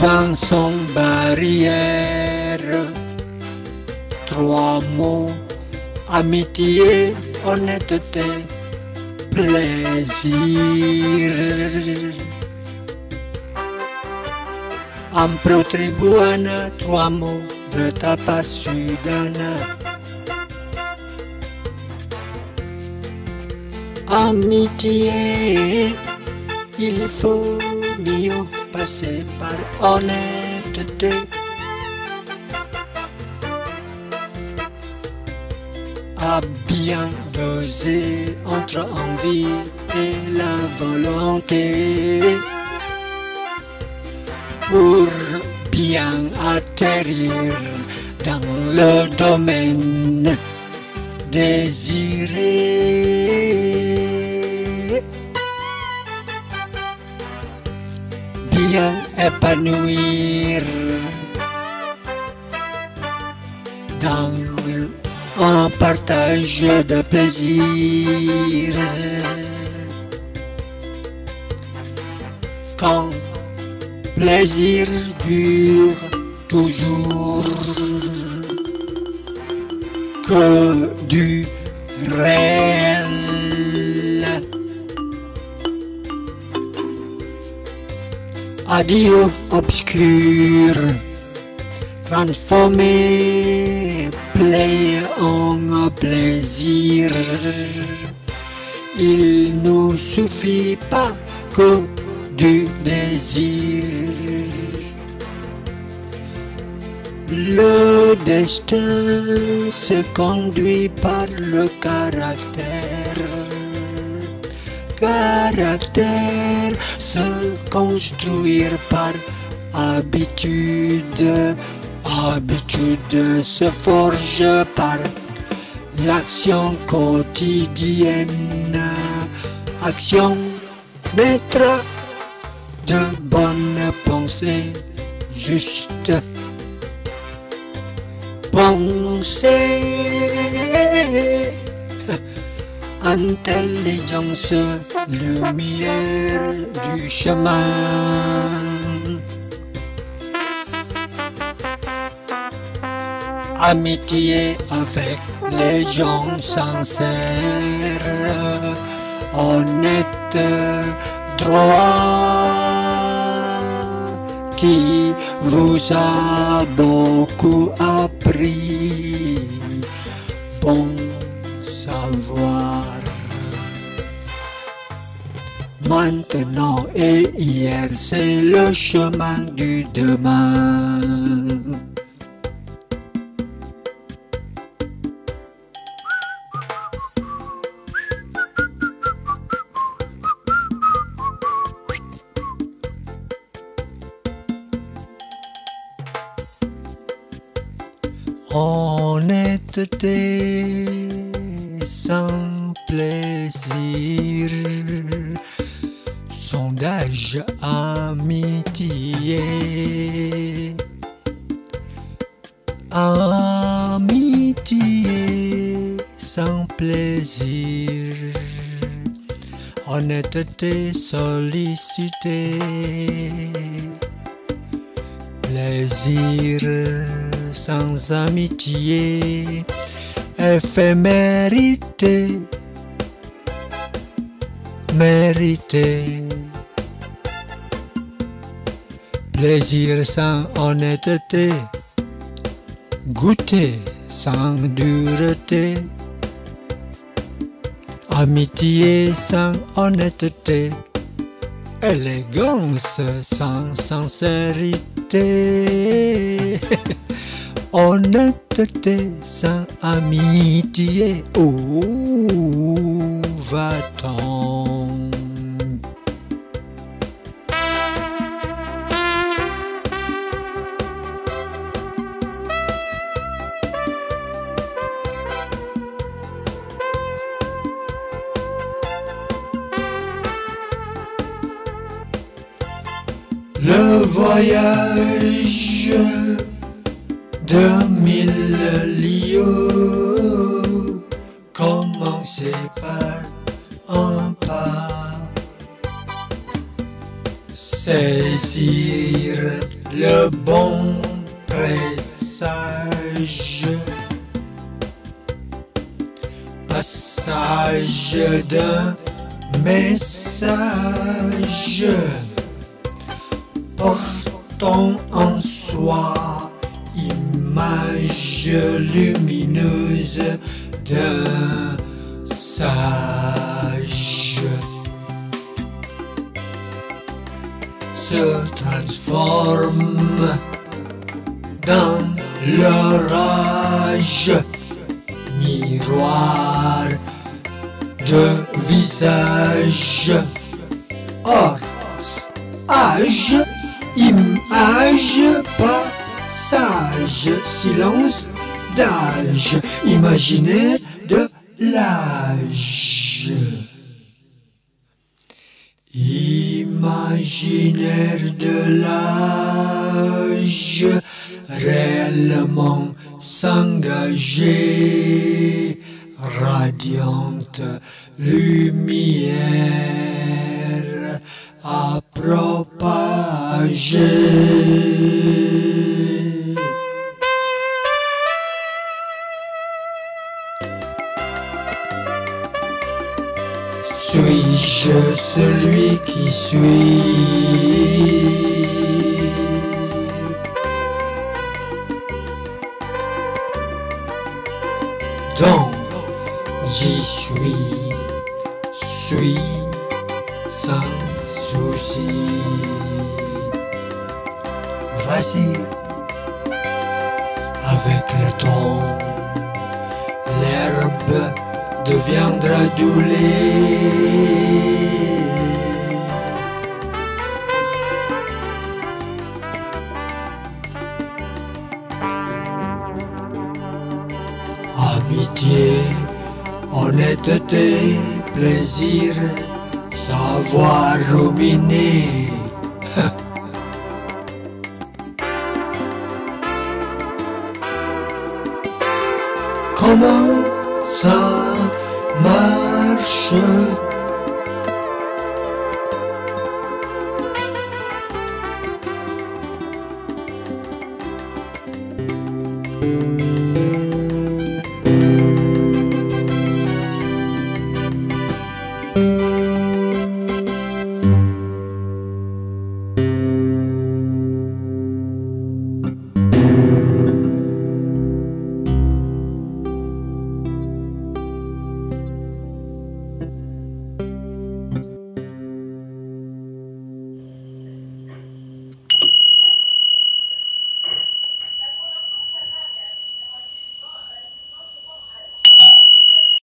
20 sans barrière. 3 mots, amitié, honnêteté, plaisir. Ampro tribuana, 3 mots de tapas sudana. Amitié, il faut mieux passer par honnêteté. À bien doser entre envie et la volonté pour bien atterrir dans le domaine désiré. Bien épanouir dans un partage de plaisir. Quand plaisir dure toujours, que du réel. Adieu obscur, transformé plaît en plaisir. Il ne suffit pas que du désir. Le destin se conduit par le caractère. Caractère se construire par habitude. Habitude se forge par l'action quotidienne. Action mettra de bonnes pensées justes. Pensée, intelligence, lumière du chemin. Amitié avec les gens sincères, honnêtes, droits, qui vous a beaucoup appris bon savoir. Maintenant et hier, c'est le chemin du demain. Honnêteté sans plaisir, sondage amitié, amitié sans plaisir, honnêteté sollicité, plaisir sans amitié, éphémérité, mérité, plaisir sans honnêteté, goûter sans dureté, amitié sans honnêteté, élégance sans sincérité. Honnêteté sans amitié, où va-t-on? Le voyage de 1000 lieues, commencez par un pas, saisir le bon présage. Passage d'un message, portant en soi image lumineuse d'un sage, se transforme dans l'orage, miroir de visage, or, âge, image, passage, silence d'âge, imaginaire de l'âge. Imaginaire de l'âge, réellement s'engager, radiante lumière à propager. Suis-je celui qui suis? Donc, j'y suis sans souci. Vas-y, avec le temps, l'herbe deviendra du lait. Amitié, honnêteté, plaisir, savoir ruminer. Comment ça marche?